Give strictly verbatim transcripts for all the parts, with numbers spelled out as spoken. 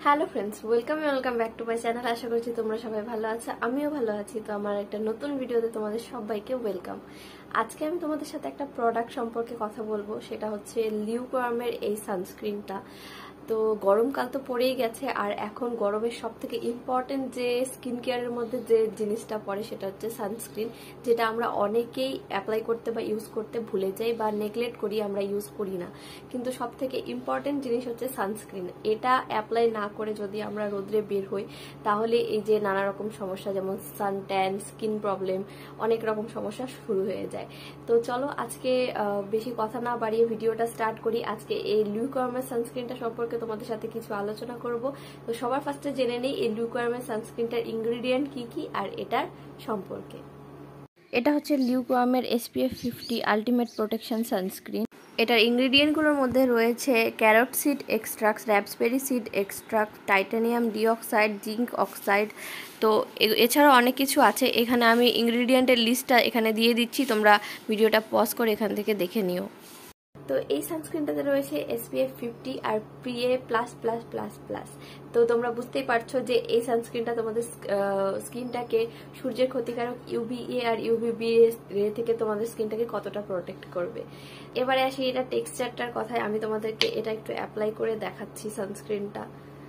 Hello friends, welcome welcome back to my channel. আশা করছি তোমরা সবাই ভালো আছো, আমিও ভালো আছি। তো আমার একটা নতুন ভিডিওতে তোমাদের সবাইকে ওয়েলকাম। আজকে আমি তোমাদের সাথে একটা প্রোডাক্ট সম্পর্কে কথা বলবো, সেটা হচ্ছে লিউকোয়ার্মের এই সানস্ক্রিনটা। তো গরমকাল তো পড়েই গেছে, আর এখন গরমের সব থেকে ইম্পর্টেন্ট যে স্কিন কেয়ারের মধ্যে যে জিনিসটা পড়ে সেটা হচ্ছে সানস্ক্রিন, যেটা আমরা অনেকেই অ্যাপ্লাই করতে বা ইউজ করতে ভুলে যাই বা নেগলেক্ট করি, আমরা ইউজ করি না। কিন্তু সব থেকে ইম্পর্টেন্ট জিনিস হচ্ছে সানস্ক্রিন। এটা অ্যাপ্লাই না করে যদি আমরা রোদ্রে বের হই, তাহলে এই যে নানা রকম সমস্যা, যেমন সান ট্যান, স্কিন প্রবলেম, অনেক রকম সমস্যা শুরু হয়ে যায়। তো চলো আজকে বেশি কথা না বাড়িয়ে ভিডিওটা স্টার্ট করি। আজকে এই লিউকোয়ার্মের সানস্ক্রিনটা সম্পর্কে তোমাদের সাথে কিছু আলোচনা করব। তো সবার ফার্স্টে জেনে নেই এই লিউকোয়ার্মের সানস্ক্রিনটার ইনগ্রেডিয়েন্ট কি কি আর এটার সম্পর্কে। এটা হচ্ছে লিউকোয়ার্মের SPF fifty ultimate protection sunscreen. এটার ইনগ্রেডিয়েন্টগুলোর মধ্যে রয়েছে carrot seed extract, raspberry seed extract, titanium dioxide, zinc oxide. তো এছাড়াও অনেক কিছু আছে। এখানে আমি ইনগ্রেডিয়েন্টের লিস্টটা এখানে দিয়ে দিচ্ছি, তোমরা ভিডিওটা পজ করে এখান থেকে দেখে নিও। তো এই সানস্ক্রিনটাতে রয়েছে এসপিএফ ফিফটি আর PA plus plus plus plus. তো তোমরা বুঝতেই পারছো যে এই সানস্ক্রিনটা তোমাদের স্কিনটাকে সূর্যের ক্ষতিকারক ইউভিএ আর ইউভিবি রে থেকে তোমাদের স্কিনটাকে কতটা প্রোটেক্ট করবে। এবারে আসি এটা টেক্সচারটার কথায়, আমি তোমাদেরকে এটা একটু অ্যাপ্লাই করে দেখাচ্ছি। সানস্ক্রিনটা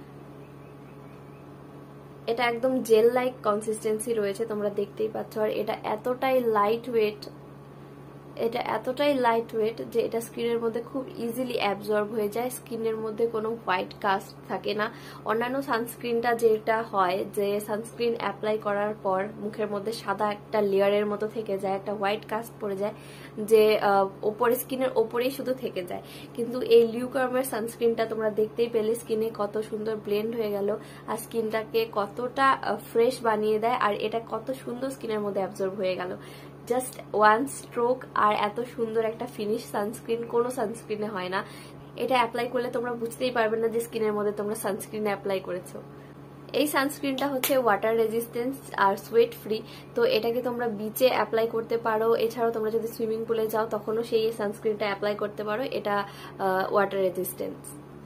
এটা একদম জেল লাইক কনসিস্টেন্সি রয়েছে, তোমরা দেখতেই পাচ্ছ। আর এটা এতটাই লাইট ওয়েট এটা এতটাই লাইট ওয়েট যে এটা স্কিনের মধ্যে খুব ইজিলি অ্যাবজর্ব হয়ে যায়। স্কিনের মধ্যে কোনো হোয়াইট কাস্ট থাকে না। অন্যান্য সানস্ক্রিনটা যেটা হয় যে সানস্ক্রিন অ্যাপ্লাই করার পর মুখের মধ্যে সাদা একটা লেয়ারের মতো থেকে যায়, একটা হোয়াইট কাস্ট পড়ে যায়, যে ওপরে স্কিনের ওপরেই শুধু থেকে যায়। কিন্তু এই লিউকোয়ার্মের সানস্ক্রিনটা তোমরা দেখতেই পেলে স্কিনে কত সুন্দর ব্লেন্ড হয়ে গেল, আর স্কিনটাকে কতটা ফ্রেশ বানিয়ে দেয়, আর এটা কত সুন্দর স্কিনের মধ্যে অ্যাবজর্ব হয়ে গেল। জাস্ট ওয়ান স্ট্রোক, আর এত সুন্দর একটা ফিনিশ সানস্ক্রিন কোনো সানস্ক্রিনে হয় না। এটা অ্যাপ্লাই করলে তোমরা বুঝতেই পারবে না যে স্কিনের মধ্যে তোমরা সানস্ক্রিন অ্যাপ্লাই করেছো। এই সানস্ক্রিনটা হচ্ছে ওয়াটার রেজিস্ট্যান্স আর সোয়েট ফ্রি। তো এটাকে তোমরা বিচে অ্যাপ্লাই করতে পারো, এছাড়াও তোমরা যদি সুইমিং পুলে যাও তখনও সেই সানস্ক্রিনটা অ্যাপ্লাই করতে পারো। এটা ওয়াটার রেজিস্ট্যান্স,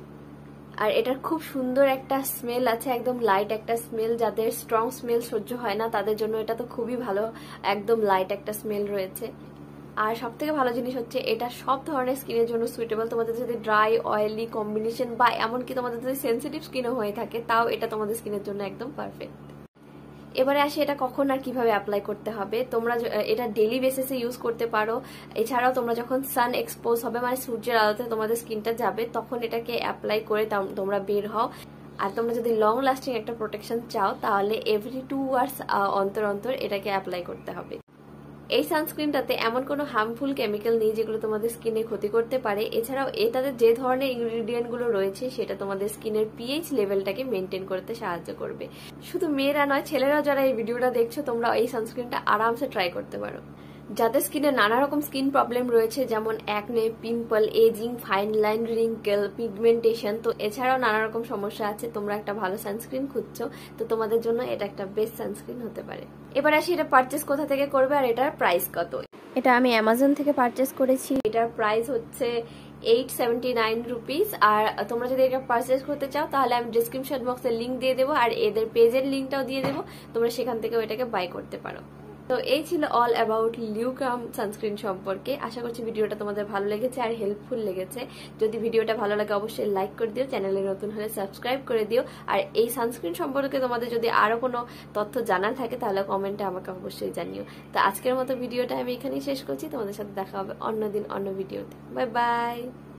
আর এটার খুব সুন্দর একটা স্মেল আছে, একদম লাইট একটা স্মেল। যাদের স্ট্রং স্মেল সহ্য হয় না তাদের জন্য এটা তো খুবই ভালো, একদম লাইট একটা স্মেল রয়েছে। আর সব থেকে ভালো জিনিস হচ্ছে এটা সব ধরনের স্কিনের জন্য সুইটেবল। তোমাদের যদি ড্রাই অয়েলি কম্বিনেশন বা এমনকি তোমাদের যদি সেন্সিটিভ স্কিনও হয়ে থাকে, তাও এটা তোমাদের স্কিনের জন্য একদম পারফেক্ট। এবারে আসি এটা কখন আর কিভাবে অ্যাপ্লাই করতে হবে। তোমরা এটা ডেইলি বেসিসে ইউজ করতে পারো। এছাড়াও তোমরা যখন সান এক্সপোজ হবে, মানে সূর্যের আলোতে তোমাদের স্কিনটা যাবে, তখন এটাকে অ্যাপ্লাই করে তোমরা বের হও। আর তোমরা যদি লং লাস্টিং একটা প্রোটেকশন চাও, তাহলে এভরি টু আওয়ার্স অন্তর অন্তর এটাকে অ্যাপ্লাই করতে হবে। এই সানস্ক্রিনটাতে এমন কোনো হার্মফুল কেমিক্যাল নেই যেগুলো তোমাদের স্কিনে ক্ষতি করতে পারে। এছাড়াও এটাতে যে ধরনের ইনগ্রিডিয়েন্টগুলো রয়েছে সেটা তোমাদের স্কিনের পিএইচ লেভেলটাকে মেনটেন করতে সাহায্য করবে। শুধু মেয়েরা নয়, ছেলেরা যারা এই ভিডিওটা দেখছো, তোমরা এই সানস্ক্রিনটা আরামসে ট্রাই করতে পারো। যাদের স্কিনে নানা রকম স্কিন প্রবলেম রয়েছে, যেমন acne, pimple, ageing, fine line, wrinkle, pigmentation, তো এছাড়াও নানা রকম সমস্যা আছে, তোমরা একটা ভালো সানস্ক্রিন খুঁজছো, তো তোমাদের জন্য এটা একটা বেস্ট সানস্ক্রিন হতে পারে। এবার আসি এটা পারচেস কোথা থেকে করবে আর এটার প্রাইস কত। এটা আমি অ্যামাজন থেকে পারচেস করেছি। এটার প্রাইস হচ্ছে এইট সেভেন্টি নাইন রুপিস। আর তোমরা যদি এটা পারচেস করতে চাও তাহলে আমি ডিসক্রিপশন বক্সে লিঙ্ক দিয়ে দেবো, আর এদের পেজের লিঙ্কটাও দিয়ে দেবো, তোমরা সেখান থেকেও এটাকে বাই করতে পারো। তো এই ছিল অল অ্যাবাউট লিউকোয়ার্ম সানস্ক্রিন সম্পর্কে। আশা করছি ভিডিওটা তোমাদের ভালো লেগেছে আর হেল্পফুল লেগেছে। যদি ভিডিওটা ভালো লাগে অবশ্যই লাইক করে দিও, চ্যানেলে নতুন হলে সাবস্ক্রাইব করে দিও। আর এই সানস্ক্রিন সম্পর্কে তোমাদের যদি আরো কোনো তথ্য জানার থাকে তাহলে কমেন্টে আমাকে অবশ্যই জানিও। তো আজকের মতো ভিডিওটা আমি এখানেই শেষ করছি। তোমাদের সাথে দেখা হবে অন্যদিন অন্য ভিডিওতে। Bye by.